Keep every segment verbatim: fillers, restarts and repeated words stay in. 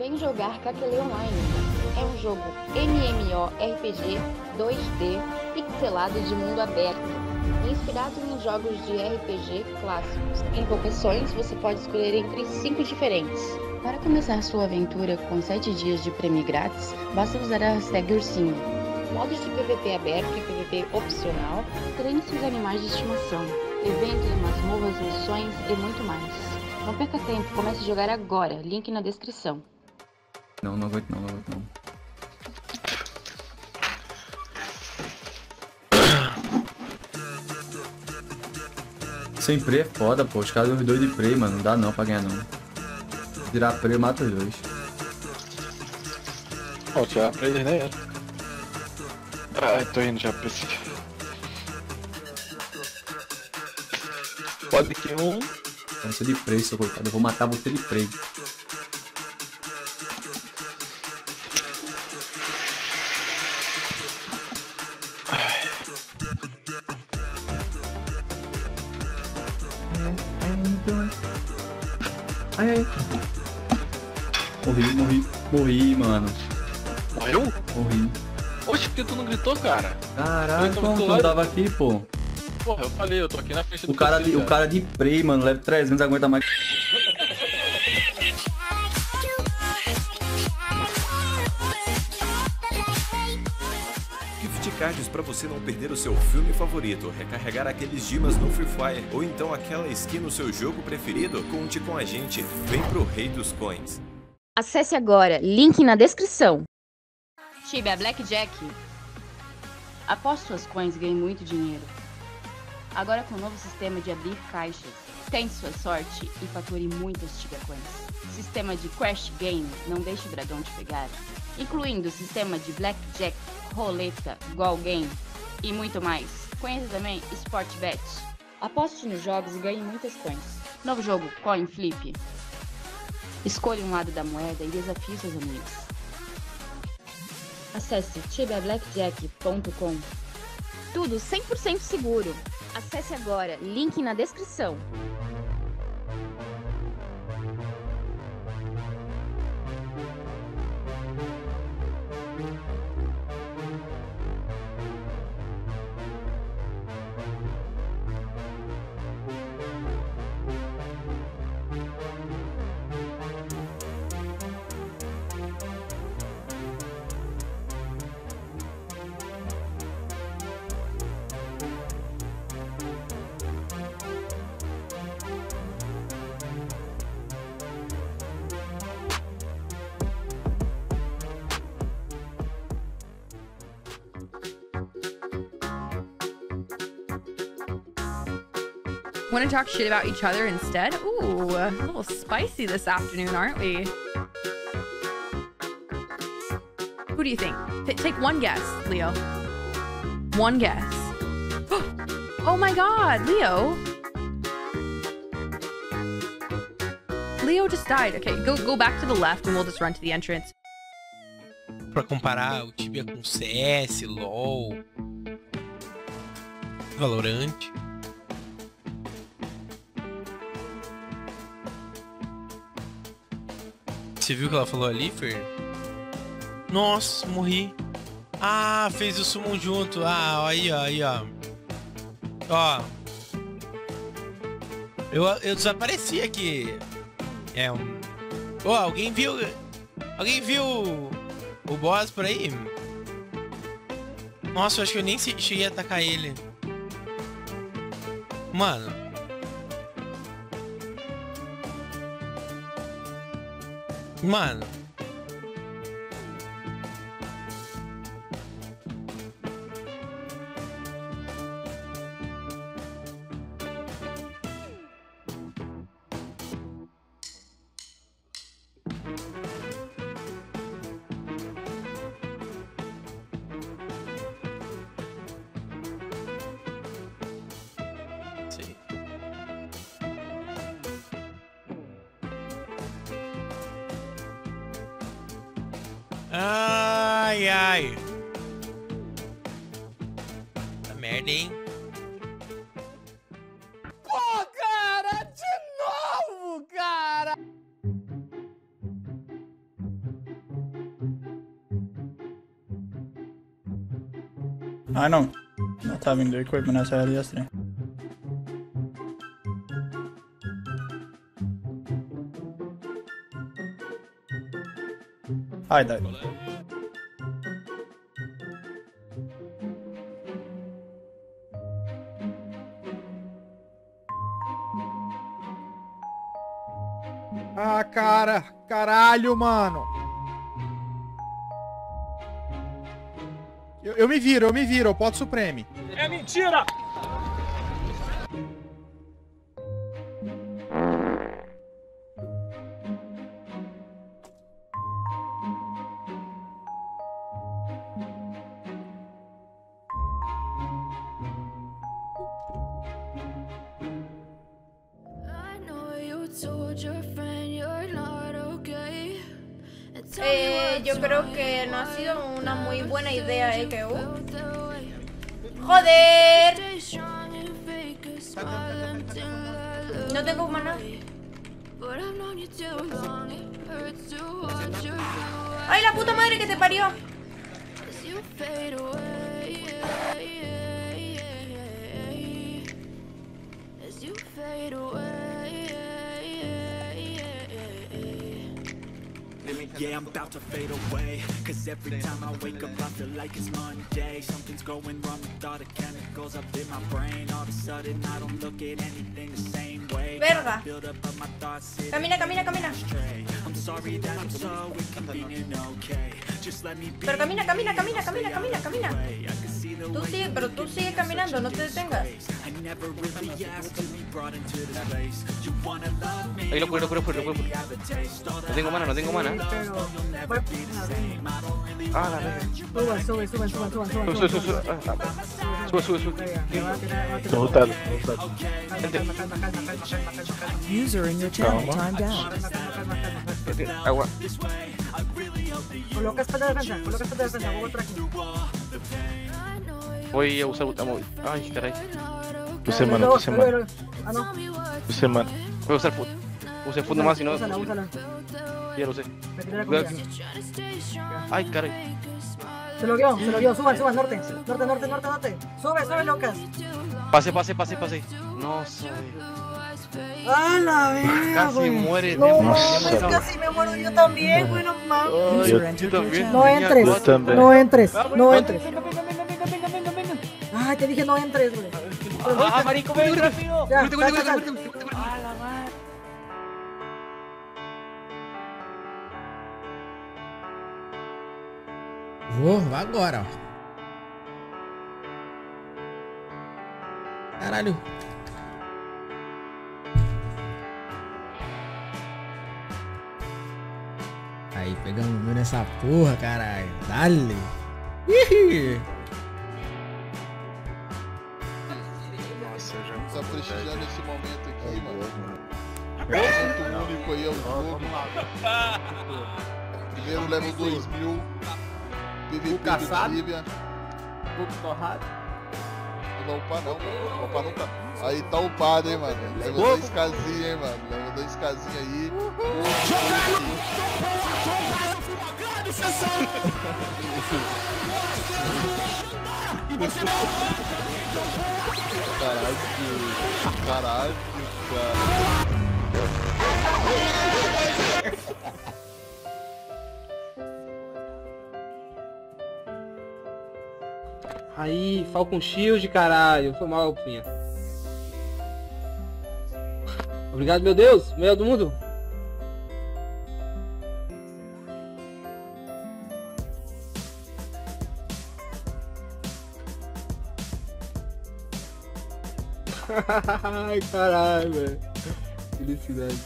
Vem jogar Kakele Online. É um jogo MMORPG dois D pixelado de mundo aberto, inspirado em jogos de R P G clássicos. Em vocações, você pode escolher entre cinco diferentes. Para começar sua aventura com sete dias de prêmio grátis, basta usar a hashtag Ursinho. Modos de P V P aberto e P V P opcional, treine seus animais de estimação, eventos, masmorras, missões e muito mais. Não perca tempo, comece a jogar agora, link na descrição. Não, não aguento não, não aguento não. Sem prey é foda, pô. Os caras dos dois de prey, mano. Não dá não pra ganhar não. Tirar prey, eu mato os dois. Ó, tirar prey, né? Ai, tô indo já pra esse. Pode que um. Eu sou de prey, seu coitado. Eu vou matar você de prey. Ai, ai. Morri, morri, morri, mano. Morreu? Morri. Oxe, por que tu não gritou, cara? Caralho, como tu não tava aqui, pô? Porra, eu falei, eu tô aqui na frente do O cara de, o cara de prey, mano, leva trezentos, aguenta mais. Gift cards para você não perder o seu filme favorito, recarregar aqueles dimas no Free Fire ou então aquela skin no seu jogo preferido? Conte com a gente, vem pro Rei dos Coins. Acesse agora, link na descrição. Tibia Blackjack. Após suas coins, ganhe muito dinheiro. Agora com o novo sistema de abrir caixas, tente sua sorte e fature muitas Tibia Coins. Sistema de Crash Game, não deixe o dragão te pegar. Incluindo o sistema de Blackjack, roleta, Goal Game e muito mais. Conheça também Sportbet. Aposte nos jogos e ganhe muitas coins. Novo jogo, Coin Flip. Escolha um lado da moeda e desafie seus amigos. Acesse tibia blackjack ponto com. Tudo cem por cento seguro. Acesse agora, link na descrição. Want to talk shit about each other instead? Ooh, a little spicy this afternoon, aren't we? Who do you think? T take one guess, Leo. One guess. Oh my god, Leo. Leo just died. Okay, go go back to the left and we'll just run to the entrance. Pra comparar o Tibia com C S, LoL, Valorant. Você viu o que ela falou ali, Fer? Nossa, morri. Ah, fez o summon junto. Ah, aí, ó, aí, ó. Ó. Eu, eu desapareci aqui. É um... Ó, alguém viu... Alguém viu o boss por aí? Nossa, eu acho que eu nem cheguei a atacar ele. Mano. Mano. Sim. Ai, ai. Tá merda, hein? Pô, cara, de novo, cara! Ah, não. Não tá vindo equipment nessa área extra. Ai, dai. Ah, cara. Caralho, mano. Eu, eu me viro, eu me viro. Eu posso Supreme. É mentira! Eh, yo creo que no ha sido una muy buena idea, eh, que... Uh. ¡Joder! No tengo maná. ¡Ay, la puta madre que te parió! Yeah, I'm about to fade away. Cause every time I wake up I feel like it's Monday. Something's going wrong with all the chemicals up in my brain. All of a sudden I don't look at anything the same way. Verga. Camina, camina, camina. I'm sorry that I'm so inconvenient, okay. Just let me be. Pero camina, camina, camina, camina, camina, camina. Tú sigue, pero tú sigue caminando, no te detengas. Ahí lo puedo, lo puedo, lo puedo. No tengo mana, no tengo mana. Ah, la verga. Sube, sube, sube, sube, sube, sube. Sube, sube, sube. Sube, sube, sube. Tô lutado, tô lutado. User in your channel timed out. Agua. Coloca espada de defensa, coloca espada de defensa, voy por aquí. Voy a usar o móvil. Ay, caray. Use mana, use mana. Ah, no. Use mana. Voy a usar food. Use food nomás, si no. Úsala, úsala. Ya lo sé. Me tiré la comida. Ay, caray. Se lo dio, se lo dio. Suban, suban, norte. Norte, norte, norte, norte. Sube, sube, locas. Pase, pase, pase, pase. No sé. ¡A la verga! Casi muere. No, mames, casi me muero yo también, güey, no mames. Yo también. No entres, no entres, no entres. Ay, te dije no entres, güey. ¡Ah, marico, ven rápido! Ya, sal, sal, sal. ¡A la madre! Vou, vai agora, ó. Caralho. Aí, pegamos o meu nessa porra, caralho. Dale. Ih. Nossa, eu já tá prestigiando esse momento aqui, mano. Ponto único aí é o jogo. Primeiro level dois mil. P V P do Tibia. Pouco torrado. Não vai upar não, mano. Upar não tá. Aí tá upado, hein, mano. Level dois casinha, hein, mano. Level dois casinha aí. Caralho, caralho, cara. Aí, Falcon Shield, caralho. Foi mal, Pinha. Obrigado, meu Deus. Melhor do mundo. Ai, caralho, velho. Felicidade.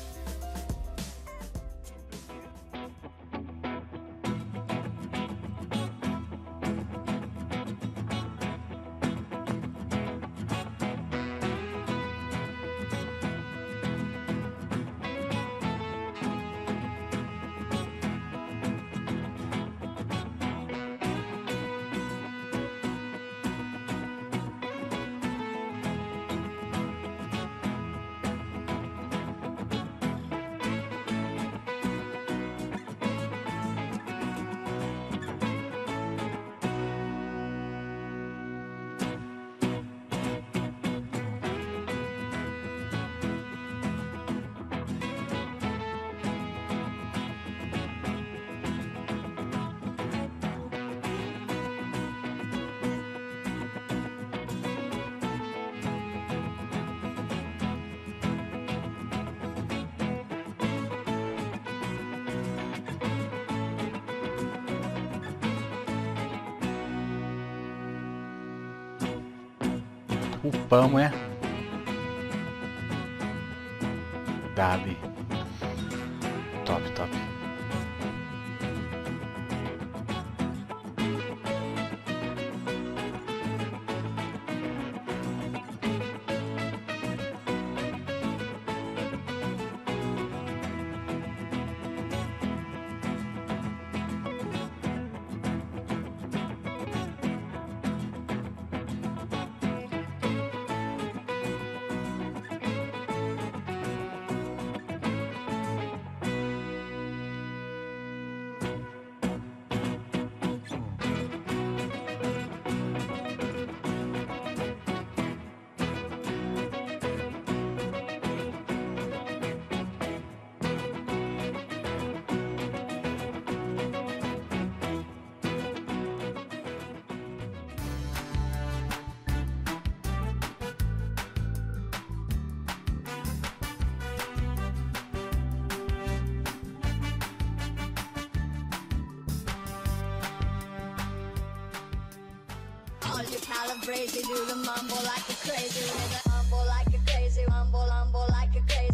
Upamos, é? Dali. Top, top. Crazy, do the mumble like a crazy, nigga. Mumble like a crazy, mumble, mumble like a crazy.